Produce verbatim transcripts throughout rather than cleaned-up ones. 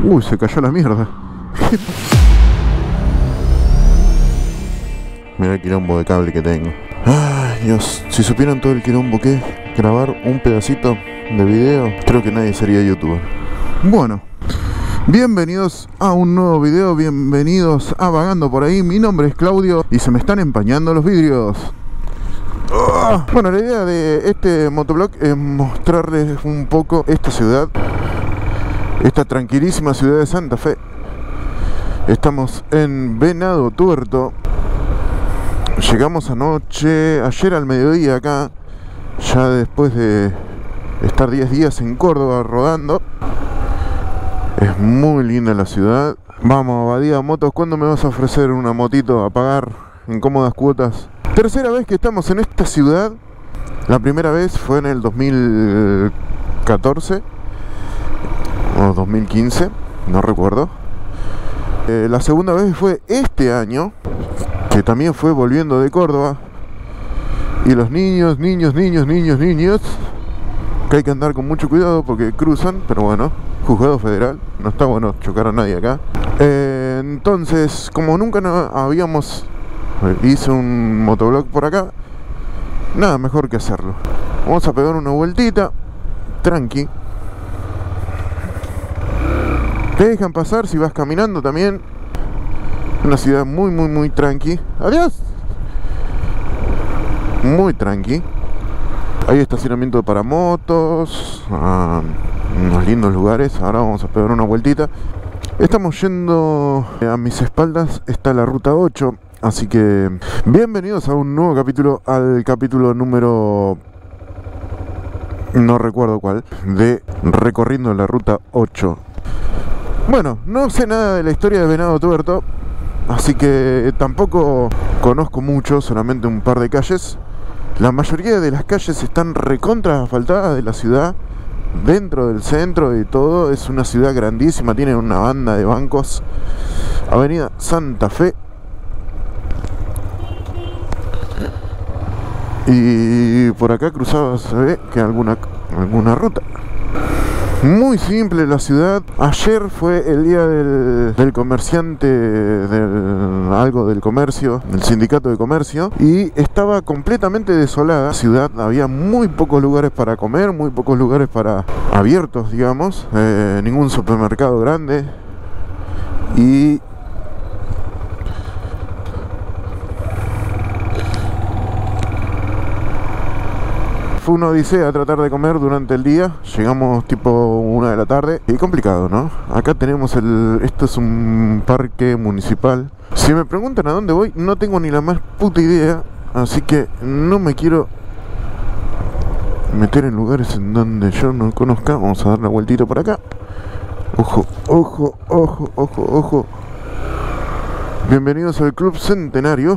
Uy, se cayó la mierda. Mira el quilombo de cable que tengo. Ay, Dios, si supieran todo el quilombo que es grabar un pedacito de video, creo que nadie sería youtuber. Bueno, bienvenidos a un nuevo video, bienvenidos a Vagando por ahí. Mi nombre es Claudio y se me están empañando los vidrios. Oh. Bueno, la idea de este motovlog es mostrarles un poco esta ciudad, esta tranquilísima ciudad de Santa Fe. Estamos en Venado Tuerto. Llegamos anoche, ayer al mediodía acá, ya después de estar diez días en Córdoba rodando. Es muy linda la ciudad. Vamos, Badía Motos, ¿cuándo me vas a ofrecer una motito a pagar en cómodas cuotas? Tercera vez que estamos en esta ciudad. La primera vez fue en el dos mil catorce o dos mil quince, no recuerdo. Eh, la segunda vez fue este año, que también fue volviendo de Córdoba. Y los niños, niños, niños, niños, niños, que hay que andar con mucho cuidado porque cruzan, pero bueno, juzgado federal, no está bueno chocar a nadie acá. Eh, entonces, como nunca no habíamos, hice un motovlog por acá, nada mejor que hacerlo. Vamos a pegar una vueltita, tranqui. Te dejan pasar si vas caminando también. Una ciudad muy, muy, muy tranqui. ¡Adiós! Muy tranqui. Hay estacionamiento para motos, uh, unos lindos lugares. Ahora vamos a pegar una vueltita. Estamos yendo, a mis espaldas está la ruta ocho. Así que bienvenidos a un nuevo capítulo, al capítulo número, no recuerdo cuál, de Recorriendo la ruta ocho. Bueno, no sé nada de la historia de Venado Tuerto, así que tampoco conozco mucho, solamente un par de calles. La mayoría de las calles están recontra asfaltadas de la ciudad, dentro del centro y todo. Es una ciudad grandísima, tiene una banda de bancos. Avenida Santa Fe. Y por acá cruzado se ve que alguna, alguna ruta. Muy simple la ciudad. Ayer fue el día del, del comerciante, del, algo del comercio, del sindicato de comercio, y estaba completamente desolada la ciudad. Había muy pocos lugares para comer, muy pocos lugares para abiertos, digamos, eh, ningún supermercado grande. Y fue una odisea tratar de comer durante el día. Llegamos tipo una de la tarde y complicado, ¿no? Acá tenemos el... Esto es un parque municipal. Si me preguntan a dónde voy, no tengo ni la más puta idea. Así que no me quiero meter en lugares en donde yo no conozca. Vamos a dar una vueltita por acá. Ojo, ojo, ojo, ojo, ojo. Bienvenidos al Club Centenario.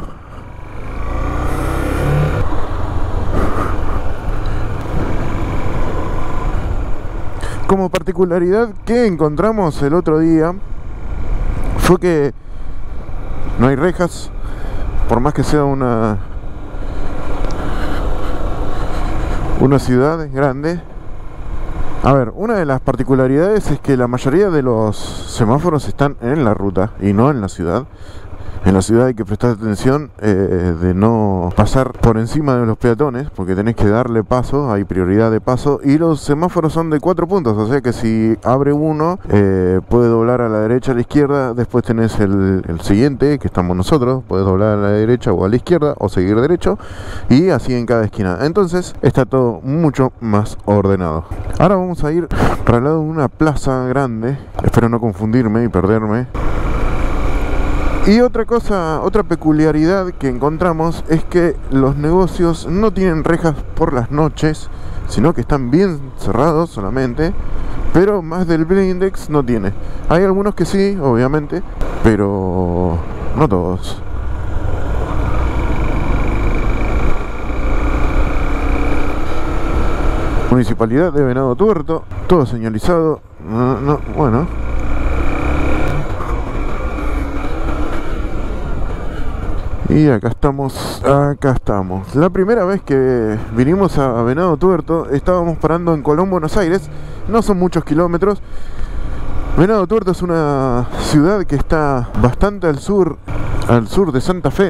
Como particularidad que encontramos el otro día fue que no hay rejas, por más que sea una una ciudad grande. A ver, una de las particularidades es que la mayoría de los semáforos están en la ruta y no en la ciudad. En la ciudad hay que prestar atención eh, de no pasar por encima de los peatones, porque tenés que darle paso, hay prioridad de paso. Y los semáforos son de cuatro puntos, o sea que si abre uno, eh, puede doblar a la derecha, a la izquierda. Después tenés el, el siguiente, que estamos nosotros, puedes doblar a la derecha o a la izquierda, o seguir derecho. Y así en cada esquina. Entonces está todo mucho más ordenado. Ahora vamos a ir para el lado de una plaza grande. Espero no confundirme y perderme. Y otra cosa, otra peculiaridad que encontramos es que los negocios no tienen rejas por las noches, sino que están bien cerrados solamente, pero más del blindex no tiene. Hay algunos que sí, obviamente, pero no todos. Municipalidad de Venado Tuerto, todo señalizado. No, no, bueno. Y acá estamos, acá estamos. La primera vez que vinimos a Venado Tuerto, estábamos parando en Colón, Buenos Aires. No son muchos kilómetros. Venado Tuerto es una ciudad que está bastante al sur, al sur de Santa Fe.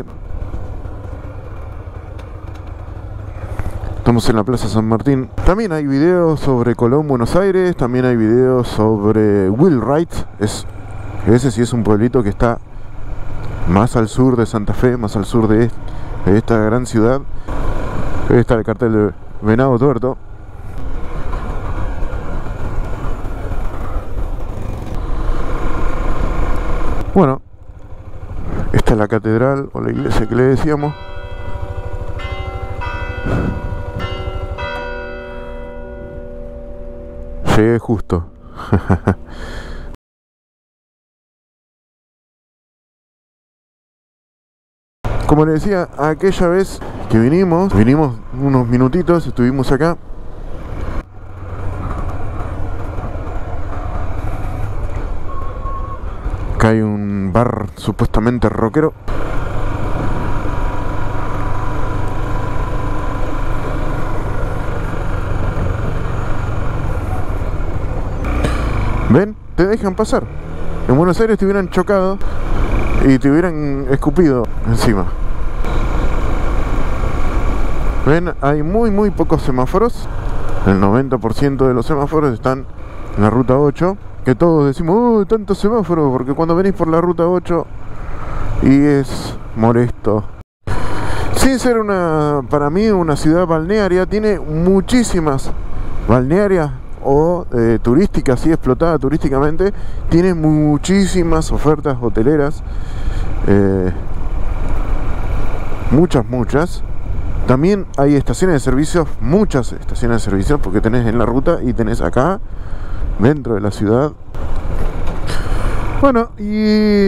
Estamos en la Plaza San Martín. También hay videos sobre Colón, Buenos Aires. También hay videos sobre Wheelwright. Es, ese sí es un pueblito que está más al sur de Santa Fe, más al sur de, de esta gran ciudad. Ahí está el cartel de Venado Tuerto. Bueno, esta es la catedral o la iglesia que le decíamos. Llegué justo. Como les decía, aquella vez que vinimos, vinimos unos minutitos, estuvimos acá. Acá hay un bar supuestamente rockero. ¿Ven? Te dejan pasar. En Buenos Aires te hubieran chocado y te hubieran escupido encima. ¿Ven? Hay muy muy pocos semáforos. El noventa por ciento de los semáforos están en la ruta ocho. Que todos decimos, oh, tantos semáforos, porque cuando venís por la ruta ocho y es molesto. Sin ser una, para mí, una ciudad balnearia, tiene muchísimas balnearias o eh, turísticas, así explotada turísticamente, tiene muchísimas ofertas hoteleras, eh, muchas, muchas. También hay estaciones de servicios, muchas estaciones de servicios, porque tenés en la ruta y tenés acá, dentro de la ciudad. Bueno, y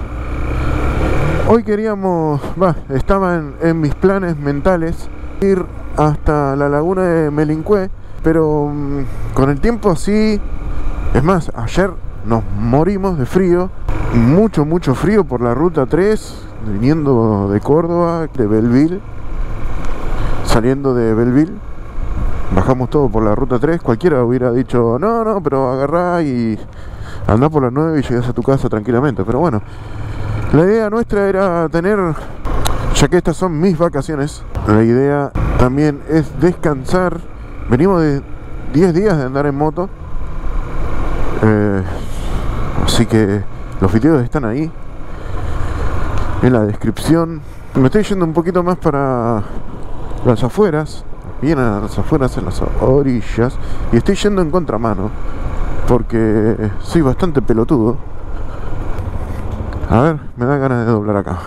hoy queríamos, va, estaba en, en mis planes mentales ir hasta la laguna de Melincue, pero um, con el tiempo así, es más, ayer nos morimos de frío, mucho, mucho frío por la ruta tres, viniendo de Córdoba, de Belleville, saliendo de Belleville, bajamos todo por la ruta tres, cualquiera hubiera dicho, no, no, pero agarrá y andá por la nueve y llegás a tu casa tranquilamente, pero bueno, la idea nuestra era tener, ya que estas son mis vacaciones, la idea también es descansar. Venimos de diez días de andar en moto, eh, así que los videos están ahí en la descripción. Me estoy yendo un poquito más para las afueras, bien a las afueras, en las orillas, y estoy yendo en contramano porque soy bastante pelotudo. A ver, me da ganas de doblar acá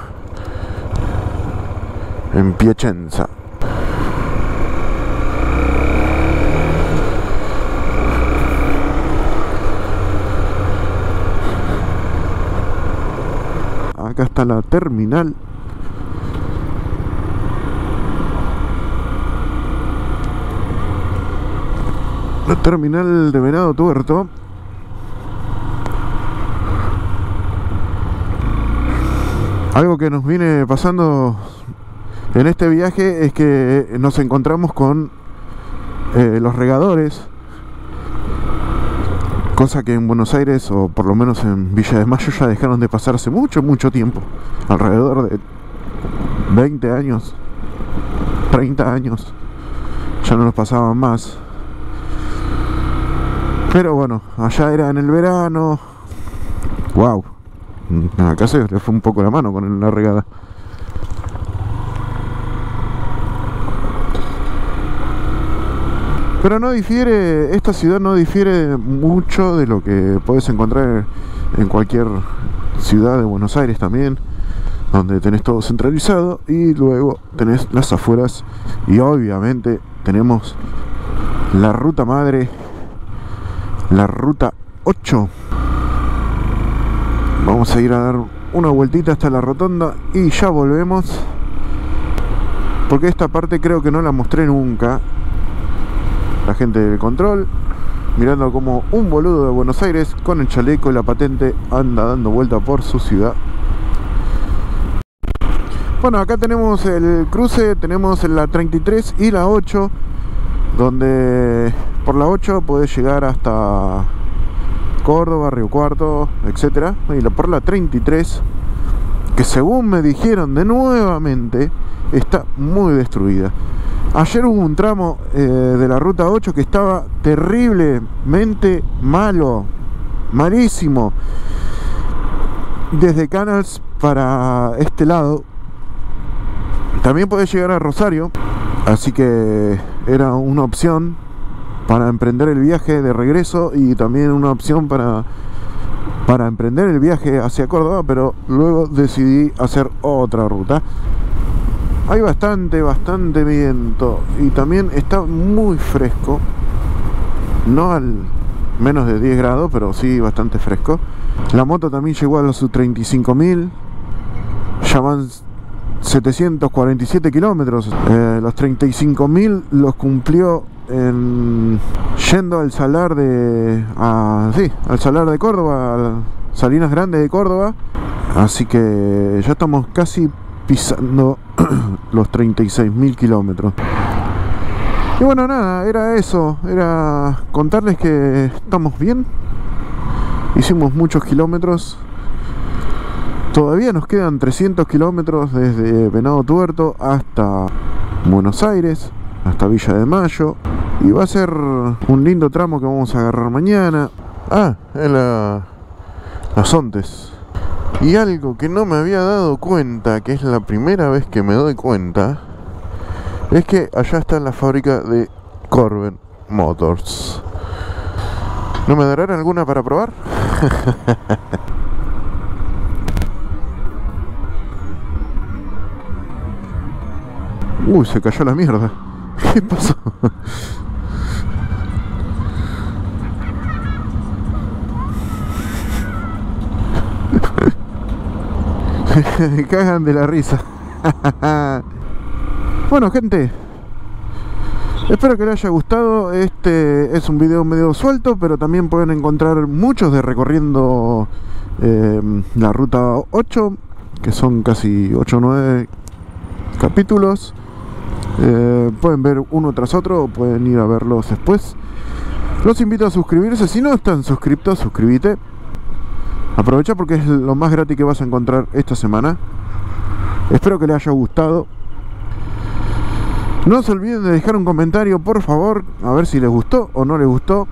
en Piacenza. Acá está la terminal. La terminal de Venado Tuerto. Algo que nos viene pasando en este viaje es que nos encontramos con eh, los regadores, cosa que en Buenos Aires, o por lo menos en Villa de Mayo, ya dejaron de pasar hace mucho, mucho tiempo. Alrededor de veinte años, treinta años, ya no los pasaban más. Pero bueno, allá era en el verano. Wow, acá se le fue un poco la mano con la regada. Pero no difiere, esta ciudad no difiere mucho de lo que puedes encontrar en cualquier ciudad de Buenos Aires también, donde tenés todo centralizado y luego tenés las afueras y obviamente tenemos la ruta madre, la ruta ocho. Vamos a ir a dar una vueltita hasta la rotonda y ya volvemos, porque esta parte creo que no la mostré nunca. La gente del control mirando como un boludo de Buenos Aires con el chaleco y la patente anda dando vuelta por su ciudad. Bueno, acá tenemos el cruce, tenemos la treinta y tres y la ocho, donde por la ocho podés llegar hasta Córdoba, Río Cuarto, etcétera. Y la, por la treinta y tres, que según me dijeron de nuevamente, está muy destruida. Ayer hubo un tramo eh, de la ruta ocho que estaba terriblemente malo, malísimo. Desde Canals para este lado. También podés llegar a Rosario, así que era una opción para emprender el viaje de regreso y también una opción para, para emprender el viaje hacia Córdoba, pero luego decidí hacer otra ruta. Hay bastante, bastante viento y también está muy fresco, no al menos de diez grados, pero sí bastante fresco. La moto también llegó a los treinta y cinco mil, ya van setecientos cuarenta y siete kilómetros. Eh, los treinta y cinco mil los cumplió en, yendo al salar de a, sí, al salar de Córdoba, a Salinas Grandes de Córdoba, así que ya estamos casi pisando los treinta y seis mil kilómetros. Y bueno, nada, era eso, era contarles que estamos bien. Hicimos muchos kilómetros. Todavía nos quedan trescientos kilómetros desde Venado Tuerto hasta Buenos Aires, hasta Villa de Mayo. Y va a ser un lindo tramo que vamos a agarrar mañana. Ah, en la, las Ontes. Y algo que no me había dado cuenta, que es la primera vez que me doy cuenta, es que allá está la fábrica de Corben Motors. ¿No me darán alguna para probar? Uy, se cayó la mierda. ¿Qué pasó? Me cagan de la risa. Bueno, gente, espero que les haya gustado. Este es un video medio suelto, pero también pueden encontrar muchos de recorriendo eh, la ruta ocho, que son casi ocho o nueve capítulos. Eh, pueden ver uno tras otro o pueden ir a verlos después. Los invito a suscribirse. Si no están suscriptos, suscríbete. Aprovecha porque es lo más gratis que vas a encontrar esta semana. Espero que les haya gustado. No se olviden de dejar un comentario, por favor, a ver si les gustó o no les gustó,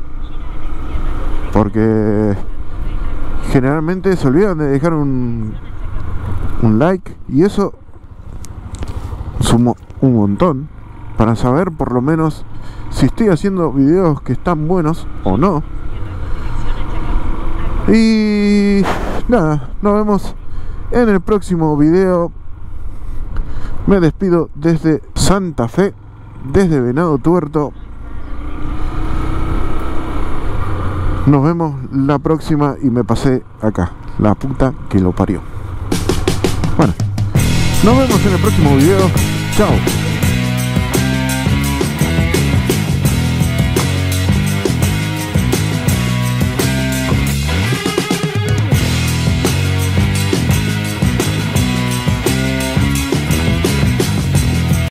porque generalmente se olvidan de dejar un, un like, y eso sumó un montón para saber por lo menos si estoy haciendo videos que están buenos o no. Y nada, nos vemos en el próximo video. Me despido desde Santa Fe, desde Venado Tuerto. Nos vemos la próxima. Y me pasé acá, la puta que lo parió. Bueno, nos vemos en el próximo video. Chao.